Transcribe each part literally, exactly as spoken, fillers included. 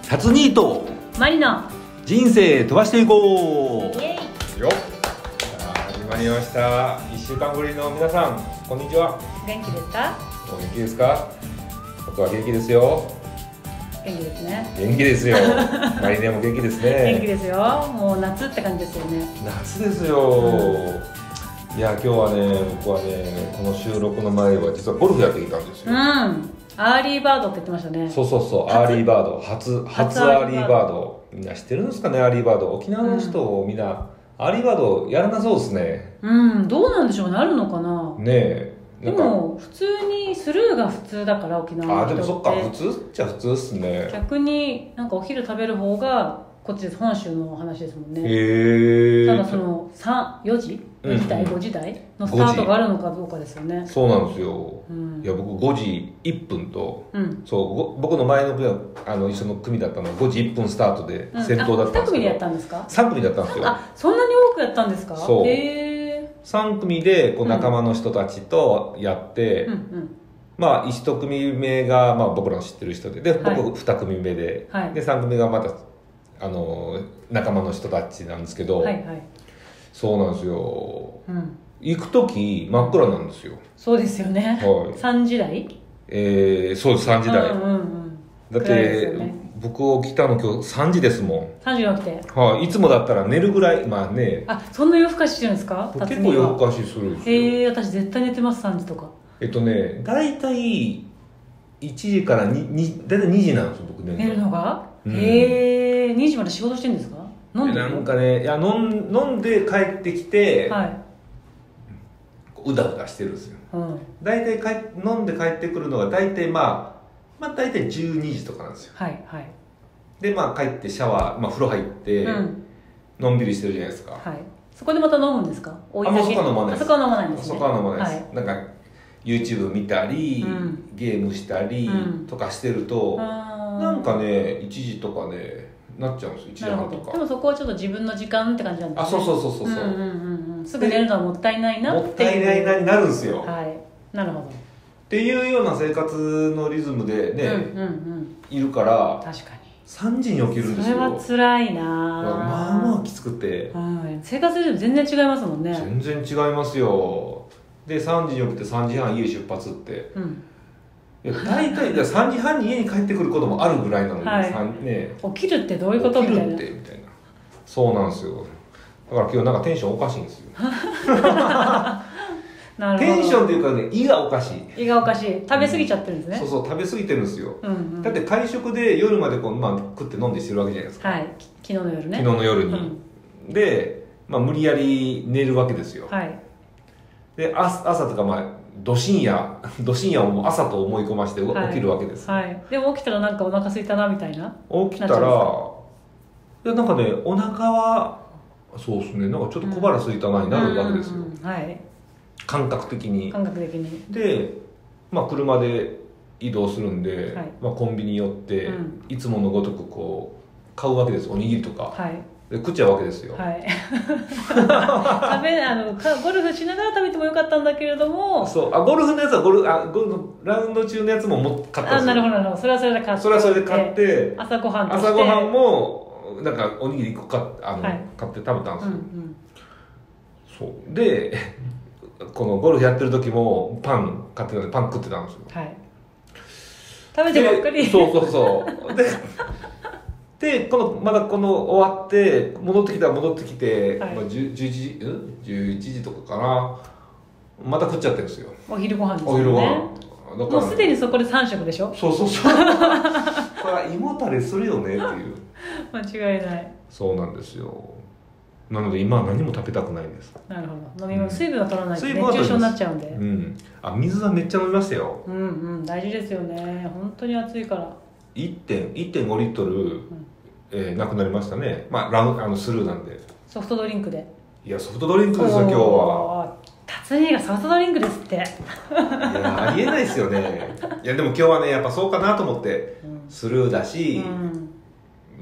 辰兄とマリの人生飛ばしていこうイエイ。 よっ、始まりました。いっしゅうかんぶりの皆さん、こんにちは。 元気ですか？ お元気ですか？僕は元気ですよ。 元気ですね。 元気ですよ。マリネも元気ですね。 元気ですよ。もう夏って感じですよね。 夏ですよ。いや、今日はね、僕はね、この収録の前は実はゴルフやってきたんですよ。 うん。アーリーバードって言ってましたね。 そうそうそう、アーリーバード、初初アーリーバード。みんな知ってるんですかね、アーリーバード。沖縄の人、みんなアーリーバードやらなそうですね。 うん。どうなんでしょうね。あるのかな。 ねえ。 でも普通にスルーが普通だから沖縄の人って。 あ、でもそっか、普通っちゃ普通っすね。 逆になんかお昼食べる方がこっちです。本州の話ですもんね。 へえ。 ただそのさん、よじよじ台、 うんうんごじ台のスタートがあるのかどうかですよね。 そうなんですよ、 うん、 いや僕ごじいっぷんと、 うん、 そうご僕の前の組はあの一緒の組だったのはごじいっぷんスタートで先頭だったんですけど、 うん、あに組でやったんですか？ さん組だったんですよ。 あ、そんなに多くやったんですか？ そうへー。 さん組でこう仲間の人たちとやって、 うんうん、 まあいち組目が、まあ、僕らの知ってる人でで僕はい、 に組目で、 はい、 でさん組がまたあの仲間の人たちなんですけど、 はいはい、 そうなんですよ、 うん、 行く時真っ暗なんですよ。 そうですよね、 はい、 さんじ台、 えー、そうですさんじ台、 うんうんうん、 だっ暗いですよて、 ね、 僕起きたの今日さんじですもん。 さんじに起きて、 はい、いつもだったら寝るぐらい、まあね、 あ、そんな夜更かししてるんですか？ 結構夜更かしするんですよ。 へえ、私絶対寝てます。さんじとか。 えっとね、大体いちじからにに大体にじなんですよ、僕寝るの。 寝るのが、 うん、 へえ、にじまで仕事してるんですか？飲んでる？ なんかね、いや飲ん飲んで帰ってきて、 はい、 うだうだしてるんですよ。 うん、 大体帰飲んで帰ってくるのが大体まあまあ大体じゅうにじとかなんですよ。 はいはい、 でまあ帰ってシャワー、まあ、風呂入って、うん、のんびりしてるじゃないですか。 はい、そこでまた飲むんですか？ お湯だけ。あ、もうそこは飲まないです。 あそこは飲まないんですね。 そこは飲まないです、はい、なんか YouTube 見たり、うん、ゲームしたりとかしてると、うん、なんかねいちじとかねなっちゃうんですよ。いちじはんとか。 でもそこはちょっと自分の時間って感じなんですね。 あ、そうそうそうそうそう、うんうんうん、すぐ寝るのはもったいないなっていう、 もったいないなになるんですよ。 はい、なるほどっていうような生活のリズムでね、 うんうんうん、 いるから確かにさんじに起きるんですよ。 それは辛いな。 まあまあきつくて、 うん、生活リズム全然違いますもんね。 全然違いますよ。でさんじに起きてさんじはん家出発って、うん、いや大体さんじはんに家に帰ってくることもあるぐらいなのに、はい、ね、 起きるってどういうことみたいな。 起きるってみたいな。そうなんですよ。だから今日なんかテンションおかしいんですよ。なるほど。テンションっていうかね、胃がおかしい。 胃がおかしい。食べ過ぎちゃってるんですね。 うん、そうそう、食べ過ぎてるんですよ。 うんうん、だって会食で夜までこう、まあ、食って飲んでしてるわけじゃないですか。 はい。昨日の夜ね。 昨日の夜に。うん、で、まあ、無理やり寝るわけですよ。 はい。 で、朝朝とか、まあ、ど深夜、ど深夜を朝と思い込まして起きるわけです。 はい。はい、でも起きたらなんかお腹空いたなみたいな。 起きたら、いやなんかね、お腹は、そうですね、なんかちょっと小腹空いたなになるわけですよ。 うんうん、はい。 感覚的に。 感覚的に。 で、まあ、車で移動するんで、はい、まあ、コンビニ寄って、うん、いつものごとくこう買うわけです。おにぎりとか、はい、で食っちゃうわけですよ。はい、 食べあのゴルフしながら食べてもよかったんだけれども、 そうあゴルフのやつはゴルあゴルフラウンド中のやつもも買ったんですよ。 あ、なるほどなるほど。それはそれで買って、 それはそれで買って朝ごはんとして朝ごはんもなんかおにぎりいっこ買あの、はい、買って食べたんですよ。うんうん、そうでこのゴルフやってる時もパン買ってたんでパン食ってたんですよ。はい。 食べてばっかり。 そうそうそうででこのまだこの終わって戻ってきたら戻ってきて、はい、まあ、じゅういちじ、うん、じゅういちじとかかな、また食っちゃってるんですよ。 お昼ご飯ですよね。 お昼ご飯だからもうすでにそこでさん食でしょ。 そうそうそうこれは胃もたれするよねっていう間違いない。 そうなんですよ。なので今は何も食べたくないんです。 なるほど。飲み物、水分は取らないと熱中症になっちゃうんで。 うん。あ、水はめっちゃ飲みましたよ。 うんうん、大事ですよね。本当に暑いから。いってんごリットル、うん、えー、なくなりましたね。まあラウあのスルーなんで。 ソフトドリンクで。 いやソフトドリンクですよ今日は。 達人がソフトドリンクですって。いやありえないですよね。いやでも今日はねやっぱそうかなと思って、うん、スルーだし。うん、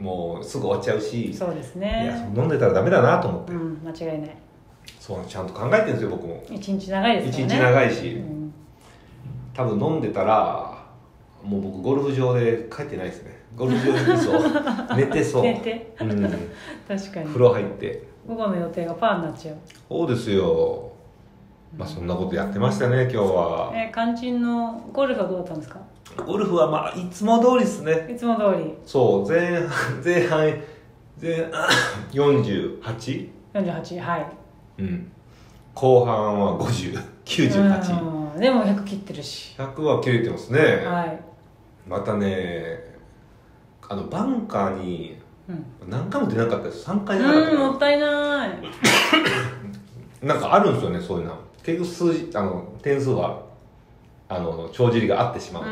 もうすぐ終わっちゃうし、 そうですね、 いや飲んでたらダメだなと思って、 うん、間違いない。 そうちゃんと考えてるんですよ僕も。 一日長いですからね。 一日長いし、うん、多分飲んでたらもう僕ゴルフ場で帰ってないですね。 ゴルフ場にいそう寝てそう寝て、 うん、 確かに風呂入って午後の予定がパーになっちゃう。 そうですよ。まあそんなことやってましたね今日は。 えー、肝心のゴルフはどうだったんですか？ ゴルフはまあいつも通りですね。 いつも通り。 そう前半前半前よんじゅうはち、 よんじゅうはち、はい。 うん、後半はごじゅう、きゅうじゅうはち、 うんでもひゃく切ってるし。 ひゃくは切れてますね。 はい。 またねあのバンカーに何回も出なかったです。さんかい出なかったです。 うん、もったいない。 なんかあるんですよねそういうの。結局数字あの点数はあの帳尻が合ってしまうっていう。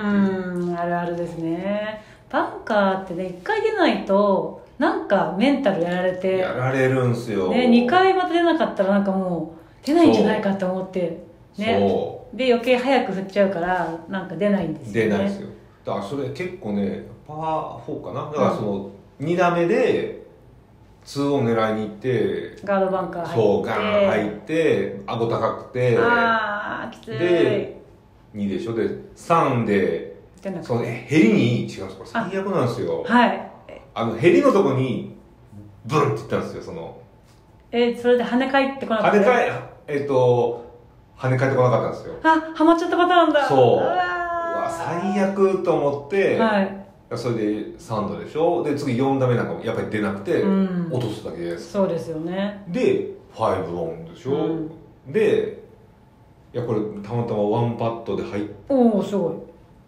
うん、あるあるですね。バンカーってねいっかい出ないとなんかメンタルやられてやられるんすよ、 ね、にかいまた出なかったらなんかもう出ないんじゃないかと思ってね、 そうで余計早く振っちゃうからなんか出ないんですよね。 出ないですよ。だからそれ結構ねパワーフォーかな。だからそのに打目でツーを狙いに行ってガードバンカー入ってそうガーン入って顎高くてあーきついでにでしょ。でさんで出なくてそのヘリに違うんです。これ最悪なんですよ。 はいあのヘリのとこにブンっていったんですよ。そのえー、それで跳ね返ってこなかった跳ね返えっ、と跳ね返ってこなかったんですよ。 あはまっちゃったパターンだ。 そううわわ最悪と思って、 はい、 それでさんどでしょ。で次よん打目なんかもやっぱり出なくて、 うん、 落とすだけです。 そうですよね。 でごオンでしょ、うん、でいやこれたまたまワンパットで入っておおすごい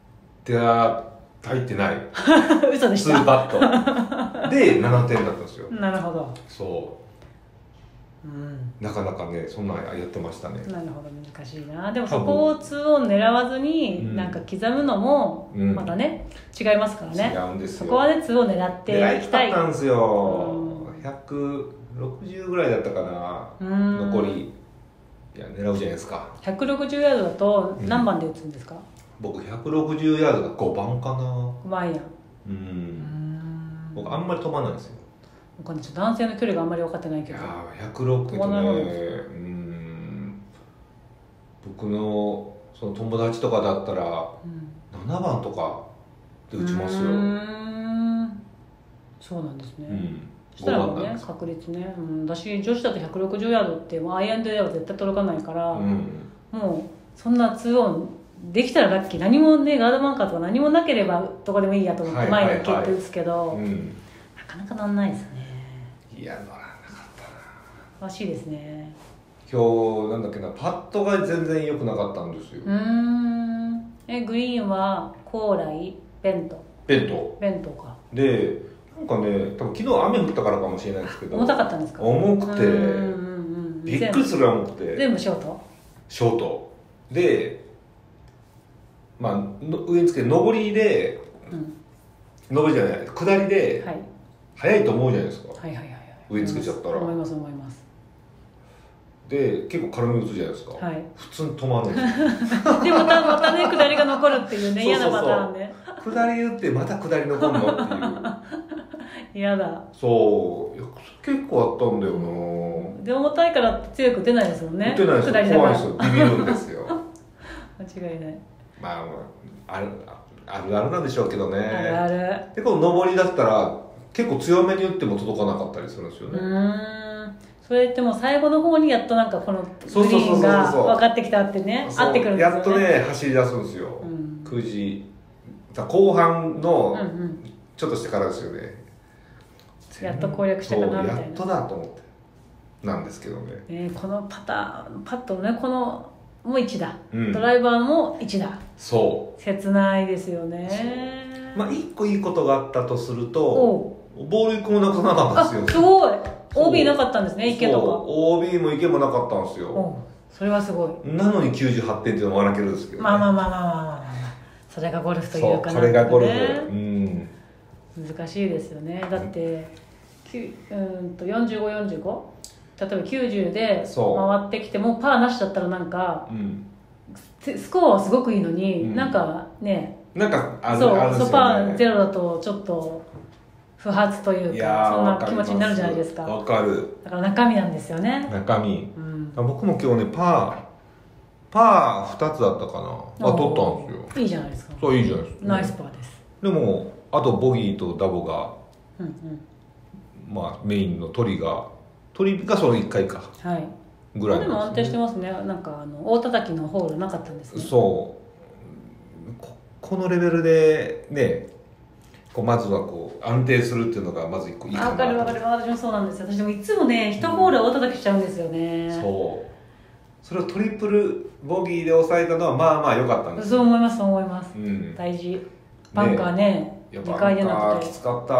入ってない嘘でしたにパットでななてんだったんですよ。 なるほど。 そう、うん、なかなかねそんなやってましたね。 なるほど難しいな。でもそこをツーオン狙わずになんか刻むのもまたね、うん、違いますからね。 違うんですよ。 そこはねツーオン狙っていきたい。 狙いたかったんですよ、うん、ひゃくろくじゅうぐらいだったかな。残りいや狙うじゃないですか。 ひゃくろくじゅうヤードだと何番で打つんですか？うん、 僕ひゃくろくじゅうヤードがごばんかな。 ごばんや。 うんうん僕あんまり飛ばないんですよ。 男性の距離があんまり分かってないけど。 いやひゃくろくってねうん僕のその友達とかだったらななばんとかで打ちますよ。 うんそうなんですね。うんそしたらもうね確率ね、うん、私女子だとひゃくろくじゅうヤードってもうアイアンでは絶対届かないから、うん、もうそんなツーオンできたらラッキー。何もねガードバンカーとか何もなければどこでもいいやと思って前に蹴って打つけど、うん、なかなかなんないですね。 いや乗らなかったな。詳しいですね。 今日なんだっけなパットが全然良くなかったんですよ。 うーんえグリーンは高麗ベントベントベントかでなんかね多分昨日雨降ったからかもしれないですけど重たかったんですか？ 重くてびっくりするぐらい重くて全部ショートショートでまあ上につけて上りで、うん、上りじゃない下りで、はい、速いと思うじゃないですか。はいはいはい、はい、上につけちゃったら思います思います。 で結構軽め打つじゃないですか、はい、普通に止まるんですよでまたまたね下りが残るっていうね嫌なパターンね。 下り打ってまた下り残るのっていう嫌だ。 そう結構あったんだよな。 で重たいから強く打てないですもんね。 打てないですよ。怖いですよ。ビビるんですよ間違いない。 まああるあるあるなんでしょうけどね。 あるある。 でこの上りだったら結構強めに打っても届かなかったりするんですよね。 うーんそれってもう最後の方にやっとなんかこのグリーンが分かってきたってね合ってくるんですよね。 やっとね走り出すんですよ、うん、くじ後半のちょっとしてからですよね、 うんうん、やっと攻略したかなみたいな。 やっとだと思ってなんですけどね、 えー、このパターンパッとねこのもういちだ、うん、ドライバーもいちだ。そう切ないですよね。 まあいっこいいことがあったとするとボールいっこもなくなかったんですよ。 すごい オービー なかったんですね。池とかオービー も池もなかったんですよ。 それはすごい。 なのにきゅうじゅうはってんっていうのも荒けるんですけど、ね、 まあまあまあまあまあまあそれがゴルフというかな、ね、 それがゴルフ、うん、 難しいですよね。だってうんとよんじゅうご、よんじゅうご例えばきゅうじゅうで回ってきてもパーなしだったらなんか、うん、スコアはすごくいいのに、うん、なんかねなんかあるそうあるんですよね。 そうパーゼロだとちょっと不発というかそんな気持ちになるじゃないですか。 わかる。 だから中身なんですよね。 中身、うん、僕も今日ねパーパーふたつだったかなあ取ったんですよ。 いいじゃないですか。 そういいじゃないですか、 ナイスパーです。 でもあとボギーとダボが、 うんうん、 まあメインのトリガートリがそのいっかいか、 はい、 ぐらいなんですね。 でも安定してますね。なんかあの大叩きのホールなかったんですね。 そうこ、このレベルでねこうまずはこう安定するっていうのがまず一個いいかな。 分かる分かる、私もそうなんですよ。私もいつもね一ホール大叩きしちゃうんですよね、 うん、そうそれをトリプルボギーで抑えたのはまあまあ良かったんですよ。 そう思いますそう思います、 うん、 大事。バンカーねにかいでなくてきつかった、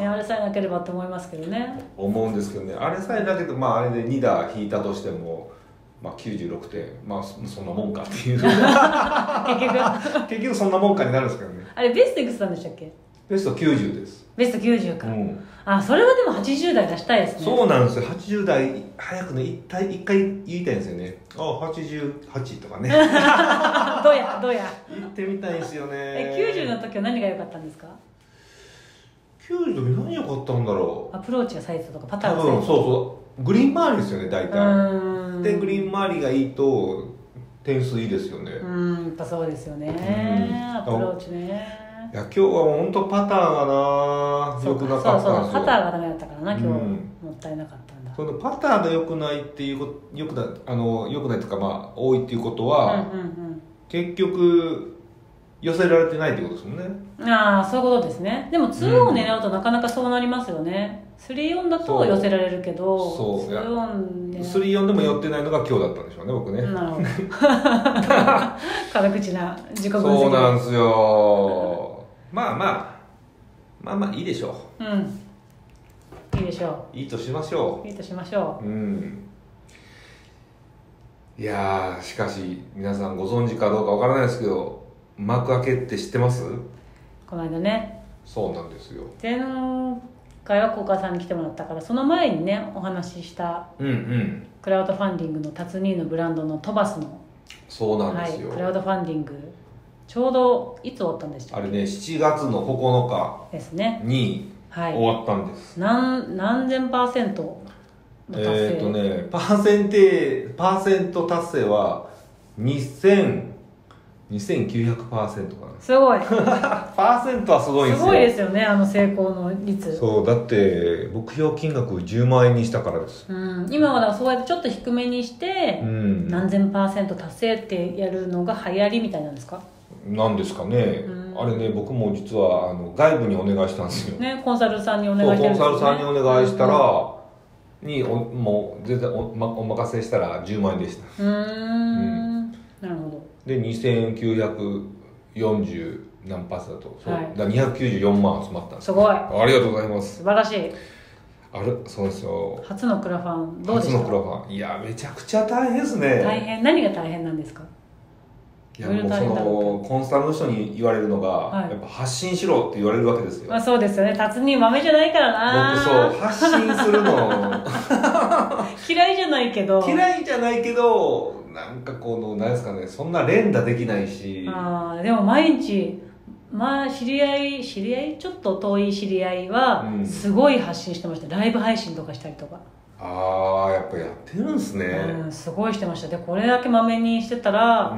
ね、あれさえなければと思いますけどね。 思うんですけどね。あれさえなければ、まあ、あれでに打引いたとしても、まあ、きゅうじゅうろくてん、まあそんなもんかっていう結局結局そんなもんかになるんですけどね。 あれベストいくつなんでしたっけ？ ベストきゅうじゅうです。 ベストきゅうじゅうか、 うん、 あ、それはでもはちじゅう代出したいですね。 そうなんですよ。はちじゅう代早くね一回一回言いたいんですよね。あはちじゅうはちとかねどうやどうや言ってみたいんですよね。 えきゅうじゅうの時は何が良かったんですか？ きゅうじゅうの時何良かったんだろう。 アプローチがサイズとかパターンがサイズ。多分そうそうグリーン周りですよね大体。でグリーン周りがいいと点数いいですよね。 うんやっぱそうですよね、アプローチね。 いや今日は本当パターがな良くなかったんですよ。 そうそうパターがダメだったからな今日、うん、もったいなかったんだ。 そのパターが良くないっていうこと良くなあの良くないというかまあ多いっていうことは、うんうんうん、結局寄せられてないってことですもんね。 ああそういうことですね。でもツーオンを狙うとなかなかそうなりますよね、うん、スリーオンだと寄せられるけどそうツーオンね、スリーオンでも寄ってないのが今日だったんでしょうね僕ね。 なるほど軽口な自己分析。 そうなんですよまあまあまあまあいいでしょう。うんいいでしょう。いいとしましょう。いいとしましょう。 うん。いやーしかし皆さんご存知かどうかわからないですけど幕開けって知ってます？ この間ね。 そうなんですよ。 前回はコーカーさんに来てもらったからその前にねお話ししたうんうんクラウドファンディングのタツニーのブランドのトバスのそうなんですよ、 はい、クラウドファンディングちょうどいつ終わったんでしたっけ？ あれねしちがつのここのかですねに終わったんです、 はい、何, 何千パーセントの達成？ えっ、ー、とねパーセンテパーセント達成はにせんにせんきゅうひゃくパーセント かな。 すごいパーセントはすごいんですよ。 すごいですよねあの成功の率。 そうだって目標金額じゅうまんえんにしたからです、 うん、今はだからそうやってちょっと低めにして、うん、何千パーセント達成ってやるのが流行りみたいなんですか？ なんですかね、うん、あれね僕も実はあの外部にお願いしたんですよ、 ね、コンサルさんにお願いしてるんですよね。 コンサルさんにお願いしたら、うん、におもう全然 お,、ま、お任せしたらじゅうまんえんでした。 うーん、うん、なるほど。 でにせんきゅうひゃくよんじゅう何パーセント、そう、はい、だにひゃくきゅうじゅうよんまん集まったんです。 すごい、 ありがとうございます。 素晴らしい。 あれそうですよ、 初のクラファンどうでした？ 初のクラファンいやめちゃくちゃ大変ですね。 大変。何が大変なんですか？ いやもうそのコンサルの人に言われるのが、はい、やっぱ発信しろって言われるわけですよ。 まあ、そうですよね。達人豆じゃないからな。 僕そう発信するの嫌いじゃないけど嫌いじゃないけどなんかこの何ですかねそんな連打できないし。 あでも毎日まあ知り合い知り合いちょっと遠い知り合いはすごい発信してました、うん、ライブ配信とかしたりとか。 ああやっぱやってるんですね、 うん、すごいしてました。でこれだけまめにしてたら、うん、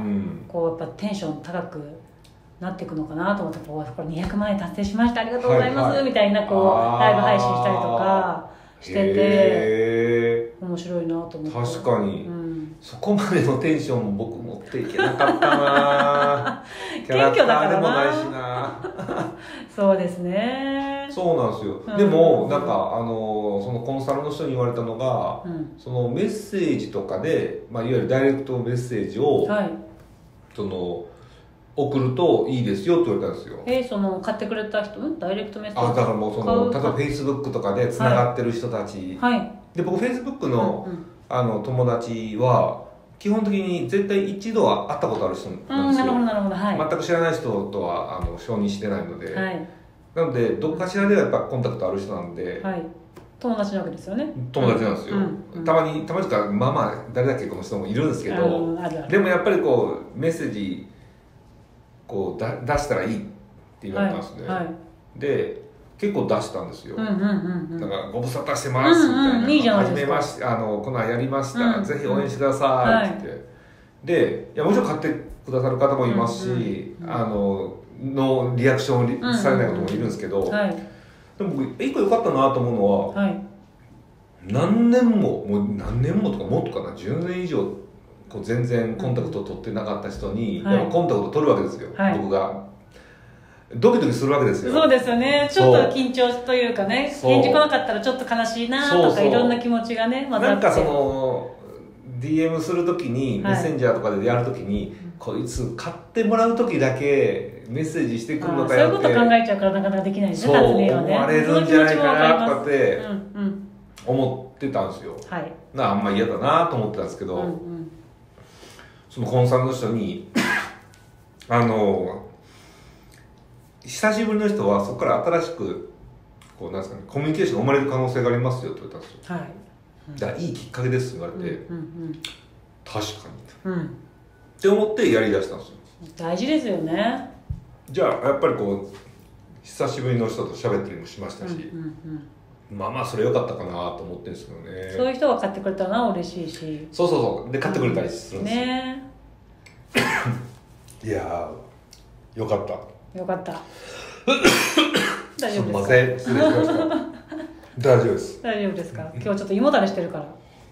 こうやっぱテンション高くなっていくのかなと思ってこうにひゃくまんえん達成しましたありがとうございます、はいはい、みたいなこうライブ配信したりとかしてて面白いなと思って。 確かに、うん、そこまでのテンションも僕持っていけなかったな謙虚だからな。 キャラクターでもないしなそうですね。 そうなんですよ、うん、でもなんかあのそのコンサルの人に言われたのが、うん、そのメッセージとかで、まあ、いわゆるダイレクトメッセージを、はい、その送るといいですよって言われたんですよ。 えー、その買ってくれた人、うん、ダイレクトメッセージ。 あだからもうその例えばフェイスブックとかでつながってる人たち、はいはい、で僕フェイスブックの、うんうん、あの友達は基本的に絶対一度は会ったことある人なんですよ。 うん、なるほどなるほど、はい、 全く知らない人とはあの承認してないので、 はい、 なのでどっかしらではやっぱコンタクトある人なんで、 はい、友達なわけですよね。 友達なんですよ、うんうん、たまにたまにとかまあまあ誰だっけこの人もいるんですけど、 うん、あるある。 でもやっぱりこうメッセージこうだ出したらいいって言われたんですね、はいはい、で結構出したんですよ、うんうんうんうん、だからご無沙汰してますみたいな、うんうん、いいじゃないですか。初めましてあのこのやりました、うん、ぜひ応援してくださいって言って、はい、でいやもちろん買ってくださる方もいますし、うんうんうん、あののリアクションをされない方もいるんですけど、はい、でも僕一個良かったなと思うのは、はい、何年ももう何年もとかもっとかなじゅうねん以上こう全然コンタクトを取ってなかった人に、はい、コンタクトを取るわけですよ、はい、僕がドキドキするわけですよ。 そうですよね。ちょっと緊張というかね、返事来なかったらちょっと悲しいなとか、そうそういろんな気持ちがね混ざって、なんかその ディーエム するときに、メッセンジャーとかでやるときに、はい、こいつ買ってもらうときだけメッセージしてくるのかよって、 そういうこと考えちゃうからなかなかできないですね。 そう思われるんじゃないかなとかって思ってたんですよ、はい、なあんま嫌だなと思ってたんですけど、うんうん、そのコンサルの人にあの久しぶりの人はそこから新しくこうなんですかね、コミュニケーションが生まれる可能性がありますよって言われたんですよ、はい、うん、だからいいきっかけですって言われて、うんうんうん、確かに、うん、って思ってやりだしたんですよ。 大事ですよね。 じゃあやっぱりこう久しぶりの人と喋ったりもしましたし、うんうんうん、まあまあそれ良かったかなと思ってるんですけどね。 そういう人が買ってくれたら嬉しいし、 そうそうそうで買ってくれたりするんですよ、うん、ねいやーよかったよかった大丈夫ですか。すみません失礼しました大丈夫です大丈夫ですか。今日ちょっと胃もたれしてるから。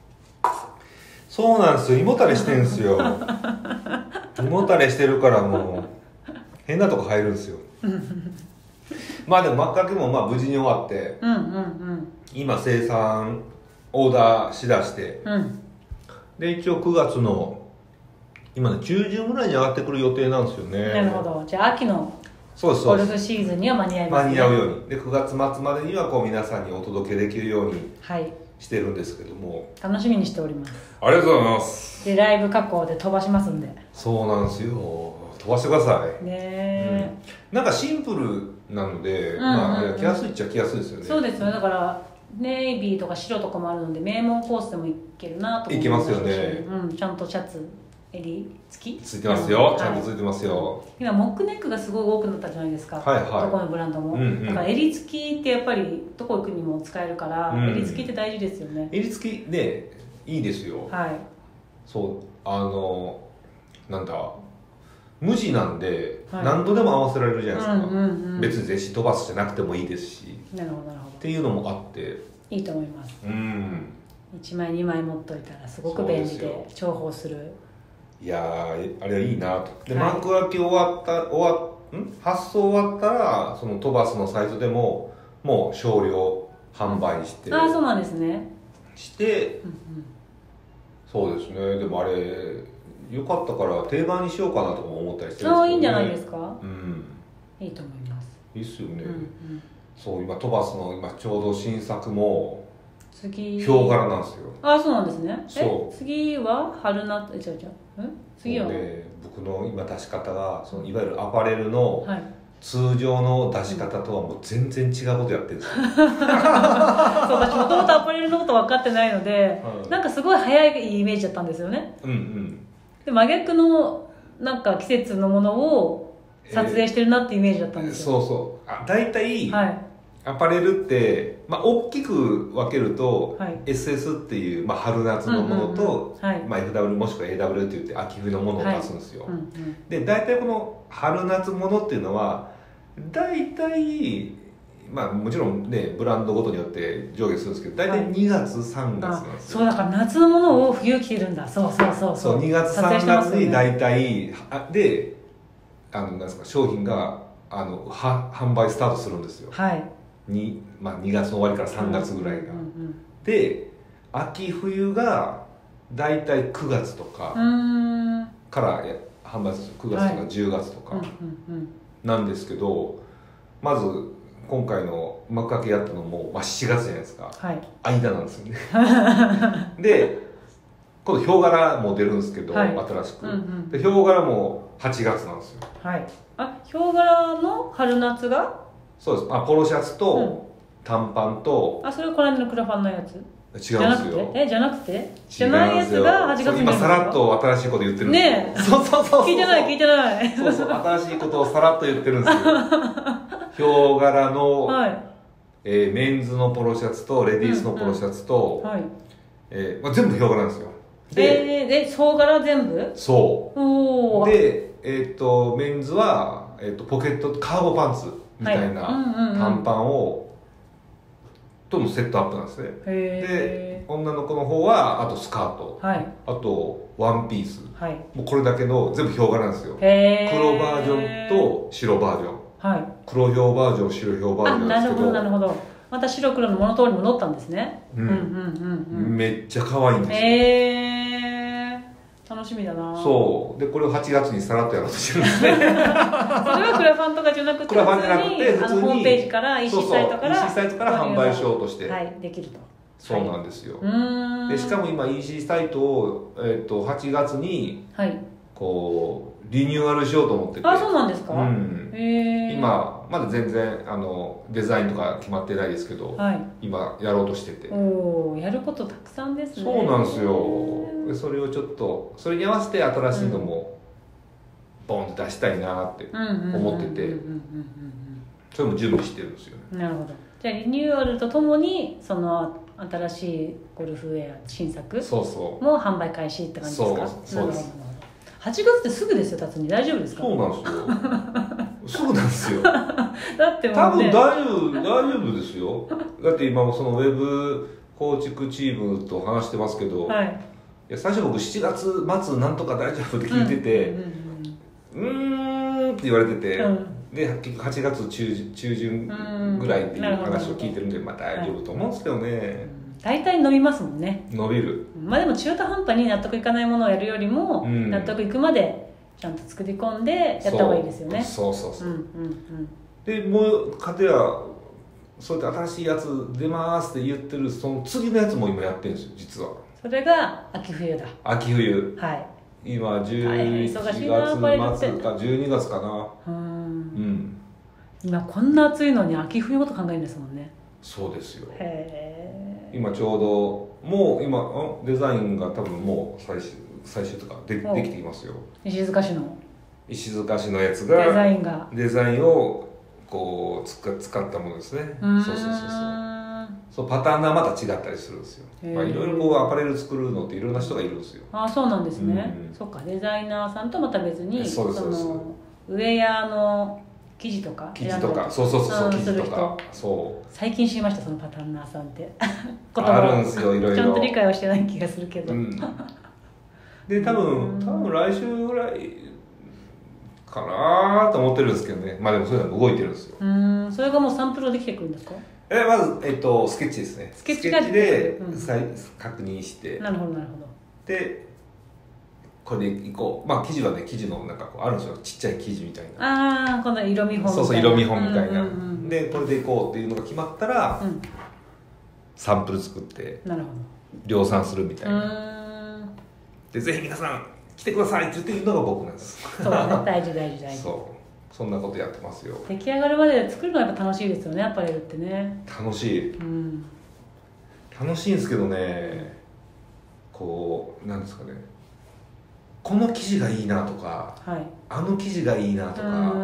そうなんですよ、胃もたれしてるんですよ胃もたれしてるからもう変なとこ入るんですよまあでも幕開けもまあ無事に終わって、うんうんうん、今生産オーダーしだして、うん、で一応くがつの今ね中旬ぐらいに上がってくる予定なんですよね。 なるほど。じゃあ秋のゴルフシーズンには間に合いますね。 間に合うようにでくがつまつまでにはこう皆さんにお届けできるようにしてるんですけども、 はい、楽しみにしております。 ありがとうございます。 でライブ加工で飛ばしますんで。 そうなんですよ、飛ばしてくださいね、 うん、なんかシンプルなので、うんうんうん、まあ着やすいっちゃ着やすいですよね。 そうですよね。だからネイビーとか白とかもあるので名門コースでもいけるなと思いましたし、いけますよね、うん、ちゃんとシャツ襟付きついてますよ、ちゃんとついてますよ、はい、 今モックネックがすごい多くなったじゃないですか、はいはい、どこのブランドも、うんうん、だから襟付きってやっぱりどこ行くにも使えるから、うん、襟付きって大事ですよね。 襟付きねいいですよ、はい、そうあのなんだ無地なんで、はい、何度でも合わせられるじゃないですか、うんうんうん、別に全身飛ばすじゃなくてもいいですし、 なるほどなるほどっていうのもあっていいと思います、うん、いちまいにまい持っといたらすごく便利で重宝する。 いやーあれはいいなと。で、はい、幕開け終わった終わん発送終わったらその飛ばすのサイトでももう少量販売して、 ああそうなんですねして、うんうん、そうですね。でもあれよかったから定番にしようかなとか思ったりしてるんですけど、 ね、いいんじゃないですか、うん、いいと思います。 いいっすよね、うんうん、そう今飛ばすの今ちょうど新作も次ヒョウ柄なんですよ。 ああそうなんですね。そう次は春夏え違う違う次は、 ね、僕の今出し方がそのいわゆるアパレルの通常の出し方とはもう全然違うことやってるんですよそう私もともとアパレルのこと分かってないので、うん、なんかすごい早いイメージだったんですよね、うんうん、で真逆のなんか季節のものを撮影してるなってイメージだったんですよ、 えー、そうそうあ大体、はいアパレルって、まあ、大きく分けると、はい、エスエス っていう、まあ、春夏のものと、うんうんうんはいまあ、エフダブリュー もしくは エーダブリュー って言って秋冬のものを出すんですよ、はいうんうん、で大体この春夏ものっていうのは大体、まあ、もちろんねブランドごとによって上下するんですけど大体にがつ、さんがつなんですよ。 そうだから夏のものを冬着てるんだ。そうそうそうそうにがつさんがつに大体、あであのなんですか商品があのは販売スタートするんですよ。はいにまあ、にがつの終わりからさんがつぐらいが、うんうんうん、で秋冬がだいたいくがつとかから販売するくがつとかじゅうがつとかなんですけど、まず今回の幕開けやったのも、まあ、しちがつじゃないですか、はい、間なんですよねで今度ヒョウ柄も出るんですけど、はい、新しく、うんうん、でヒョウ柄もはちがつなんですよ。 はいあヒョウ柄の春夏がそうです。あポロシャツと短パンと、 うん、あそれはこの間のクラファンのやつ違うんですよ。 えじゃなくてじゃないやつがはちがつに今さらっと新しいこと言ってるんですよねえそうそうそう聞いてない聞いてないそうそう新しいことをさらっと言ってるんですよヒョウ柄の、はいえー、メンズのポロシャツとレディースのポロシャツと、うんうんはいえーまあ、全部ヒョウ柄なんですよ。 で、えー、で総柄全部そうおで、えー、っとメンズはえー、とポケットカーゴパンツみたいな短パンをとのセットアップなんですね。で女の子の方はあとスカート、はい、あとワンピース、はい、もうこれだけの全部氷河なんですよ。黒バージョンと白バージョン、はい、黒表バージョン白表バージョンなんですけど、 なるほどなるほど、また白黒のモノトーンに戻ったんですね。うんうんうんうん、めっちゃ可愛いんですよ。 へー、楽しみだな。 そうでこれをはちがつにさらっとやろうとしてるんですね。それはクラファンとかじゃなくて、 クラファンじゃなくて普通にホームページから イーシー サイトからイーシー サイトから販売しようとして、 はい、できると。 そうなんですよ。はい、でしかも今 イーシー サイトを、えー、とはちがつにこうリニューアルしようと思ってて。 あ、そうなんですか。うん、 へー、今まだ全然あのデザインとか決まってないですけど、はい、今やろうとしてて。 おー、やることたくさんですね。 そうなんですよ。でそれをちょっとそれに合わせて新しいのもボンって出したいなって思ってて、それも準備してるんですよね。 なるほど。じゃあリニューアルとともにその新しいゴルフウェア新作も販売開始って感じですか。 そうそうです。 はちがつってすぐですよ、辰巳。大丈夫ですか。 そうなんですよ。すぐなんですよ。 だってもう、ね、 多分大丈夫大丈夫ですよ。だって今もそのウェブ構築チームと話してますけど、はい、いや最初僕しちがつまつなんとか大丈夫って聞いてて、うん、うん、うん、うーんって言われてて、うん、で結局はちがつ中旬、中旬ぐらいっていう話を聞いてるんで、まあ大丈夫と思うんですけどね。はい、 大体伸びますもんね。 伸びる。 まあでも中途半端に納得いかないものをやるよりも、うん、納得いくまでちゃんと作り込んでやった方がいいですよね。 そうそうそうそう、うんうんうん、でもうかてやそうやって新しいやつ出ますって言ってるその次のやつも今やってるんですよ実は。 それが秋冬だ。 秋冬、 はい、 今じゅういちがつ末かじゅうにがつかな。うん、うん、 今こんな暑いのに秋冬のこと考えるんですもんね。 そうですよ。 へー、 今ちょうどもう今デザインが多分もう最終最終とか で, できてきますよ。 石塚市の石塚市のやつがデザインがデザインをこう使ったものですね。そうそうそうそうそうパターンがまた違ったりするんですよ。まあ、いろいろこうアパレル作るのっていろんな人がいるんですよ。 ああ、そうなんですね。うん、そっか、デザイナーさんとまた別にそのウェアの生地とか生地とかそうそうそうそう、生地とかそう最近知りました、そのパターンナーさんってあるんですよ、いろいろちゃんと理解はしてない気がするけど、うん、 で多分多分来週ぐらいかなと思ってるんですけどね。まあでもそういうの動いてるんですよ。 うん、それがもうサンプルできてくるんですか。 えまず、えっと、スケッチですね。 スケッチで、うん、確認して、 なるほどなるほど。 でこれでいこう。まあ生地はね、生地のなんかこうあるんですよ、ちっちゃい生地みたいな。ああ、この色見本みたいな。 そうそう、色見本みたいな、うんうんうん、でこれでいこうっていうのが決まったら、うん、サンプル作ってなるほど量産するみたいな。でぜひ皆さん来てくださいって言ってるのが僕なんです。 そうだね、大事大事大事。 そうそんなことやってますよ。 出来上がるまで作るのはやっぱ楽しいですよね、アパレルってね。 楽しい、うん、楽しいんですけどね、こうなんですかね、この生地がいいなとか、はい、あの生地がいいなとか、うんうんうん、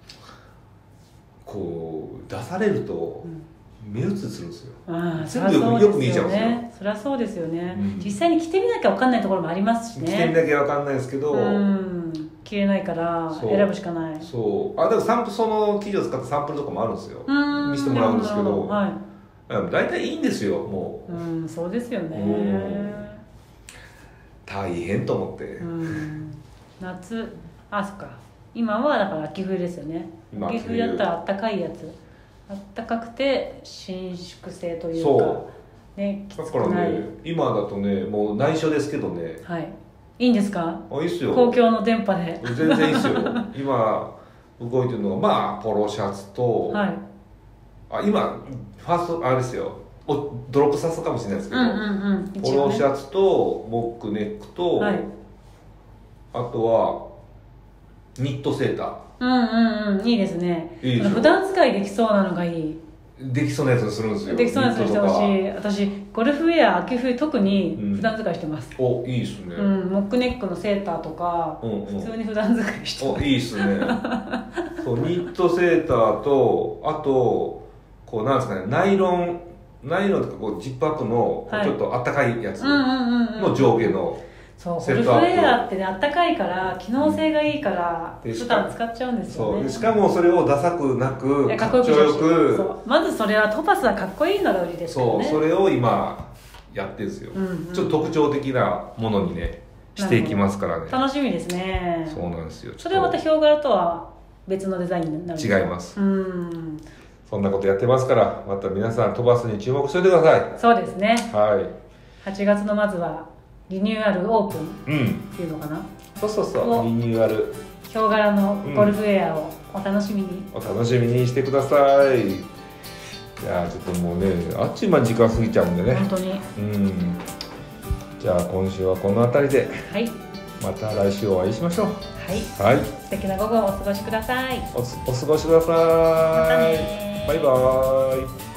こう出されると目移りするんですよ。 あ全部よく、よく見えちゃうんですよ。 そりゃそうですよね、うん、実際に着てみなきゃ分かんないところもありますしね。 着てみなきゃ分かんないですけど、 うん着れないから選ぶしかない。 そうあだからサンプその生地を使ったサンプルとかもあるんですよ。見せてもらうんですけど、はい、大体いいんですよもう。 うんそうですよね。 大変と思って。 うん夏あそっか今はだから秋冬ですよね。秋冬だったらあったかいやつ、あったかくて伸縮性というかそうね、 だからね今だとねもう内緒ですけどね。 はいいいんですか。 あいいっすよ。 公共の電波で全然いいっすよ。今動いてるのがまあポロシャツと、はい、あ今ファーストあれですよ、おドロップさせたかもしれないですけど、うんうんうん、ポロシャツとモックネックと、はい、あとはニットセーター。 うんうんうんいいですね。いいでしょ。普段使いできそうなのがいい。 できそうなやつにするんですよ。 できそうなやつにしてほしい。私ゴルフウェア秋冬特に普段使いしてます、 うん、おいいっすね、 うん、モックネックのセーターとか、うんうん、普通に普段使いしてます。 おいいっすね。そうニットセーターとあとこうなんですかねナイロンナイロンとかこうジップアップのちょっとあったかいやつの上下の、 そうゴルフウェアってねあったかいから機能性がいいから普段使っちゃうんですよね。 そうしかもそれをダサくなくかっこよくそうまずそれはトパスはかっこいいのが売りですよね。 そうそれを今やってるんですよ、うんうん、ちょっと特徴的なものにねしていきますからね。 楽しみですね。 そうなんですよ。 それはまたヒョウ柄とは別のデザインになるんですか？ 違います。うんそんなことやってますからまた皆さんトパスに注目しておいてください。 そうですね。 はいはちがつのまずはリニューアルオープンっていうのかな、うん、 そうそうそうリニューアルヒョウ柄のゴルフウェアをお楽しみに、 うん、お楽しみにしてください。いやちょっともうねあっちま時間過ぎちゃうんでね本当にうんじゃあ今週はこの辺りで、 はい、 また来週お会いしましょう。 はい、 はい、 素敵な午後をお過ごしください。 お、お過ごしください。 またね。 バイバーイ。